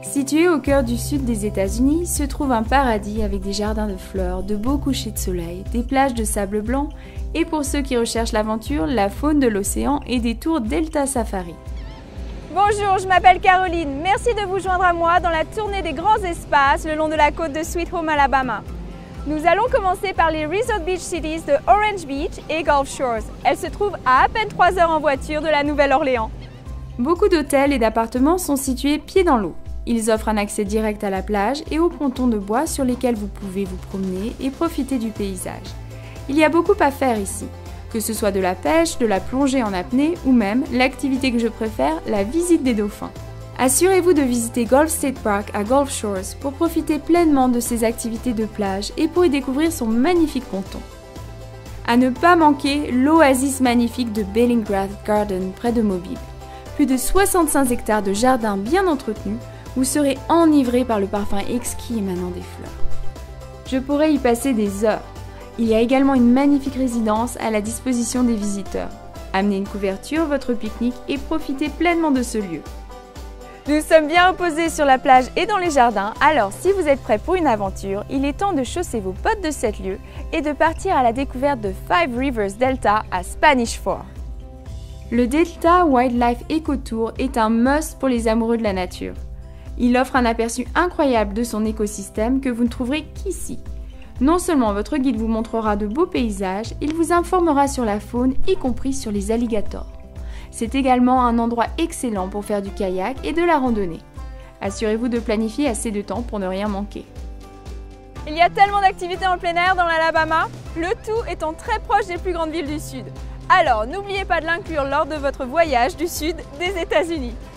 Situé au cœur du sud des États-Unis, se trouve un paradis avec des jardins de fleurs, de beaux couchers de soleil, des plages de sable blanc et pour ceux qui recherchent l'aventure, la faune de l'océan et des tours Delta Safari. Bonjour, je m'appelle Caroline. Merci de vous joindre à moi dans la tournée des grands espaces le long de la côte de Sweet Home, Alabama. Nous allons commencer par les Resort Beach Cities de Orange Beach et Gulf Shores. Elles se trouvent à peine 3 heures en voiture de la Nouvelle-Orléans. Beaucoup d'hôtels et d'appartements sont situés pieds dans l'eau. Ils offrent un accès direct à la plage et aux pontons de bois sur lesquels vous pouvez vous promener et profiter du paysage. Il y a beaucoup à faire ici, que ce soit de la pêche, de la plongée en apnée ou même, l'activité que je préfère, la visite des dauphins. Assurez-vous de visiter Gulf State Park à Gulf Shores pour profiter pleinement de ses activités de plage et pour y découvrir son magnifique ponton. À ne pas manquer l'oasis magnifique de Bellingrath Garden près de Mobile. Plus de 65 hectares de jardins bien entretenus, vous serez enivré par le parfum exquis émanant des fleurs. Je pourrais y passer des heures. Il y a également une magnifique résidence à la disposition des visiteurs. Amenez une couverture, votre pique-nique et profitez pleinement de ce lieu. Nous sommes bien reposés sur la plage et dans les jardins, alors si vous êtes prêts pour une aventure, il est temps de chausser vos bottes de 7 lieues et de partir à la découverte de Five Rivers Delta à Spanish Fort. Le Delta Wildlife Eco Tour est un must pour les amoureux de la nature. Il offre un aperçu incroyable de son écosystème que vous ne trouverez qu'ici. Non seulement votre guide vous montrera de beaux paysages, il vous informera sur la faune, y compris sur les alligators. C'est également un endroit excellent pour faire du kayak et de la randonnée. Assurez-vous de planifier assez de temps pour ne rien manquer. Il y a tellement d'activités en plein air dans l'Alabama, le tout étant très proche des plus grandes villes du Sud. Alors n'oubliez pas de l'inclure lors de votre voyage du Sud des États-Unis.